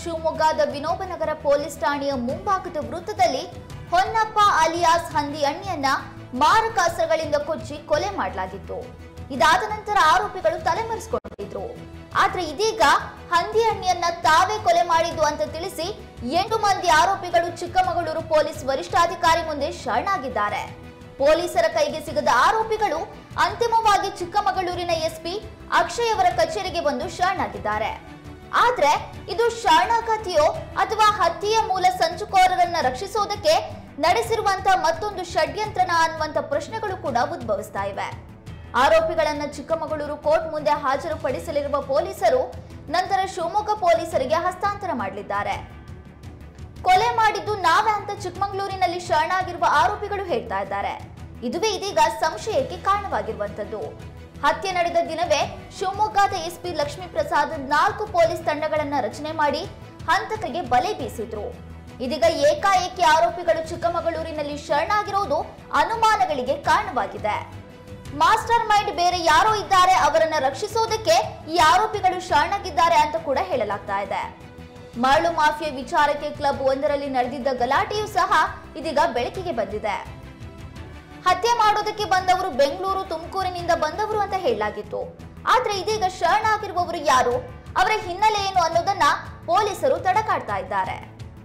ಶಿವಮೊಗ್ಗದ ವಿನೋಬನಗರ ಪೊಲೀಸ್ ಠಾಣೆಯ ಮುಂಭಾಗದ ವೃತ್ತದಲ್ಲಿ ಹೊನ್ನಪ್ಪ ಅಲಿಯಾಸ್ ಹಂದಿ ಅಣ್ಣಿಯನ್ನ ಮಾರಕ ಅಸ್ತ್ರಗಳಿಂದ ಕೊಚ್ಚಿ ಕೊಲೆ ಮಾಡಲಾಗಿತ್ತು. ಇದಾದ ನಂತರ ಆರೋಪಿಗಳು ತಲೆಮರೆಸಿಕೊಂಡಿದ್ರು. ಆದ್ರೆ ಇದೀಗ ಹಂದಿ ಅಣ್ಣಿಯನ್ನ ತಾವೇ ಕೊಲೆ ಮಾಡಿದ್ದು ಅಂತ ತಿಳಿಸಿ 8 ಮಂದಿ ಆರೋಪಿಗಳು ಚಿಕ್ಕಮಗಳೂರು ಪೊಲೀಸ್ ವರಿಷ್ಠಾಧಿಕಾರಿ ಮುಂದೆ ಶರಣಾಗಿದ್ದಾರೆ. ಪೊಲೀಸರ ಕೈಗೆ ಸಿಗದ ಆರೋಪಿಗಳು ಅಂತಿಮವಾಗಿ ಚಿಕ್ಕಮಗಳೂರಿನ ಎಸ್ಪಿ ಅಕ್ಷಯ್ ಅವರ ಕಚೇರಿಗೆ ಬಂದು ಶರಣಾಗಿದ್ದಾರೆ. ಆದ್ರೆ ಇದು ಶರಣಾಗತಿಯೋ ಅಥವಾ ಹತ್ಯೆಯ ಮೂಲ ಸಂಚುಕೋರರನ್ನ ರಕ್ಷಿಸೋದಕ್ಕೆ ನಡೆಸಿರುವಂತಹ ಮತ್ತೊಂದು ಷಡ್ಯಂತ್ರನ ಅನ್ನುವಂತ ಪ್ರಶ್ನೆಗಳು ಕೂಡ ಉದ್ಭವಿಸ್ತಾ ಇವೆ. ಆರೋಪಿಗಳನ್ನ ಚಿಕ್ಕಮಗಳೂರು ಕೋರ್ಟ್ ಮುಂದೆ ಹಾಜರುಪಡಿಸಲಿರುವ ಪೊಲೀಸರು ನಂತರ ಶಿವಮೊಗ್ಗ ಪೊಲೀಸರಿಗೆ ಹಸ್ತಾಂತರ ಮಾಡಲಿದ್ದಾರೆ. ಕೊಲೆ ಮಾಡಿದ್ದು ನಾವೇ ಅಂತ ಚಿಕ್ಕಮಗಳೂರಿನಲ್ಲಿ ಶರಣಾಗಿರುವ ಆರೋಪಿಗಳು ಹೇಳ್ತಾ ಇದ್ದಾರೆ. ಇದುವೇ ಇದೀಗ ಸಂಶಯಕ್ಕೆ ಕಾರಣವಾಗಿರುವಂತದ್ದು. ಹತ್ಯೆ ನಡೆದ ದಿನವೇ ಶಿವಮೊಗ್ಗದ ಎಸ್ಪಿ ಲಕ್ಷ್ಮೀ ಪ್ರಸಾದ್ 4 ಪೊಲೀಸ್ ತಂಡಗಳನ್ನ ರಚನೆ ಮಾಡಿ ಹಂತಕರಿಗೆ ಬಲೆ ಬೀಸಿದ್ರು. ಇದೀಗ ಏಕಾಏಕಿ ಆರೋಪಿಗಳು ಚಿಕ್ಕಮಗಳೂರಿನಲ್ಲಿ ಶರಣಾಗಿರೋದು ಅನುಮಾನಗಳಿಗೆ ಕಾರಣವಾಗಿದೆ. ಮಾಸ್ಟರ್ ಮೈಂಡ್ ಬೇರೆ ಯಾರೋ ಇದ್ದಾರೆ, ಅವರನ್ನ ರಕ್ಷಿಸೋದಕ್ಕೆ ಈ ಆರೋಪಿಗಳು ಶರಣಾಗಿದ್ದಾರೆ ಅಂತ ಕೂಡ ಹೇಳಲಾಗ್ತಾ ಇದೆ. ಮರಳು ಮಾಫಿಯಾ ವಿಚಾರಕ್ಕೆ ಕ್ಲಬ್ ಒಂದರಲ್ಲಿ ನಡೆದಿದ್ದ ಗಲಾಟೆಯೂ ಸಹ ಇದೀಗ ಬೆಳಕಿಗೆ ಬಂದಿದೆ. ಹತ್ಯೆ ಮಾಡೋದಕ್ಕೆ ಬಂದವರು ಬೆಂಗಳೂರು ತುಮಕೂರಿನಿಂದ ಬಂದವರು ಅಂತ ಹೇಳಲಾಗಿತ್ತು. ಆದ್ರೆ ಇದೀಗ ಶರಣಾಗಿರುವವರು ಯಾರು, ಅವರ ಹಿನ್ನೆಲೆ ಏನು ಅನ್ನೋದನ್ನ ಪೊಲೀಸರು ತಡಕಾಡ್ತಾ ಇದ್ದಾರೆ.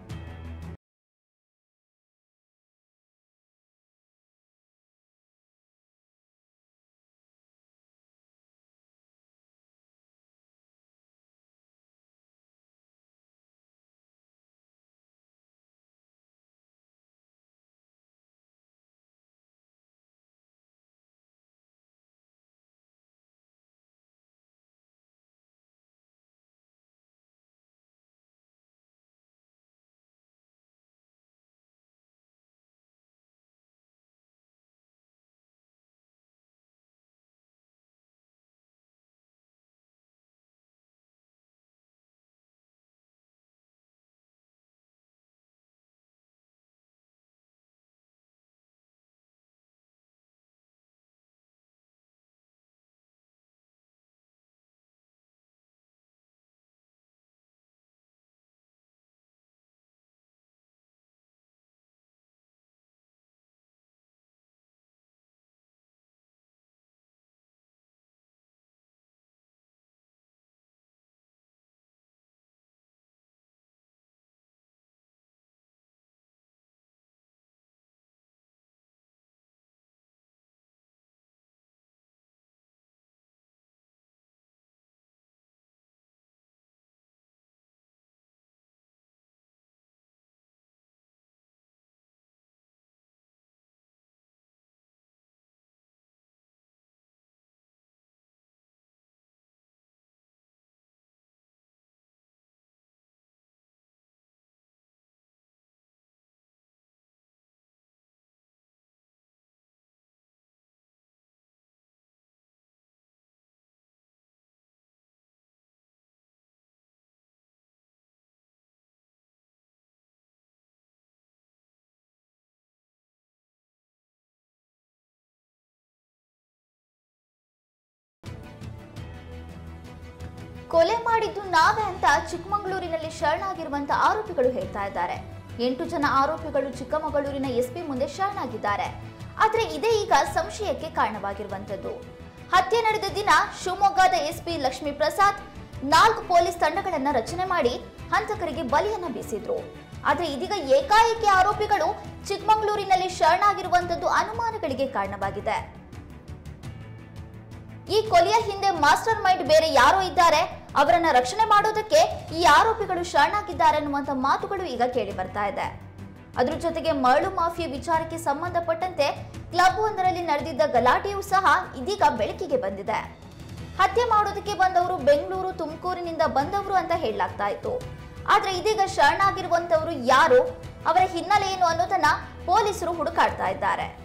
ಕೊಲೆ ಮಾಡಿದ್ದು ನಾವೇ ಅಂತ ಚಿಕ್ಕಮಗಳೂರಿನಲ್ಲಿ ಶರಣಾಗಿರುವಂತ ಆರೋಪಿಗಳು ಹೇಳ್ತಾ ಇದ್ದಾರೆ. 8 ಜನ ಆರೋಪಿಗಳು ಚಿಕ್ಕಮಗಳೂರಿನ ಎಸ್ಪಿ ಮುಂದೆ ಶರಣಾಗಿದ್ದಾರೆ. ಆದ್ರೆ ಇದೇ ಈಗ ಸಂಶಯಕ್ಕೆ ಕಾರಣವಾಗಿರುವಂತದ್ದು. ಹತ್ಯೆ ನಡೆದ ದಿನ ಶಿವಮೊಗ್ಗದ ಎಸ್ಪಿ ಲಕ್ಷ್ಮೀ ಪ್ರಸಾದ್ 4 ಪೊಲೀಸ್ ತಂಡಗಳನ್ನ ರಚನೆ ಮಾಡಿ ಹಂತಕರಿಗೆ ಬಲಿಯನ್ನ ಬೀಸಿದ್ರು. ಆದ್ರೆ ಇದೀಗ ಏಕಾಏಕಿ ಆರೋಪಿಗಳು ಚಿಕ್ಕಮಗಳೂರಿನಲ್ಲಿ ಶರಣಾಗಿರುವಂತದ್ದು ಅನುಮಾನಗಳಿಗೆ ಕಾರಣವಾಗಿದೆ. ಈ ಕೊಲೆಯ ಹಿಂದೆ ಮಾಸ್ಟರ್ ಮೈಂಡ್ ಬೇರೆ ಯಾರೋ ಇದ್ದಾರೆ, ಅವರನ್ನ ರಕ್ಷಣೆ ಮಾಡೋದಕ್ಕೆ ಈ ಆರೋಪಿಗಳು ಶರಣಾಗಿದ್ದಾರೆ ಅನ್ನುವಂತ ಮಾತುಗಳು ಈಗ ಕೇಳಿ ಬರ್ತಾ ಇದೆ. ಅದರ ಜೊತೆಗೆ ಮರಳು ಮಾಫಿಯಾ ವಿಚಾರಕ್ಕೆ ಸಂಬಂಧಪಟ್ಟಂತೆ ಕ್ಲಬ್ ಒಂದರಲ್ಲಿ ನಡೆದಿದ್ದ ಗಲಾಟೆಯೂ ಸಹ ಇದೀಗ ಬೆಳಕಿಗೆ ಬಂದಿದೆ. ಹತ್ಯೆ ಮಾಡೋದಕ್ಕೆ ಬಂದವರು ಬೆಂಗಳೂರು ತುಮಕೂರಿನಿಂದ ಬಂದವರು ಅಂತ ಹೇಳಲಾಗ್ತಾ ಇತ್ತು. ಆದ್ರೆ ಇದೀಗ ಶರಣಾಗಿರುವಂತವರು ಯಾರು, ಅವರ ಹಿನ್ನೆಲೆ ಏನು ಅನ್ನೋದನ್ನ ಪೊಲೀಸರು ಹುಡುಕಾಡ್ತಾ ಇದ್ದಾರೆ.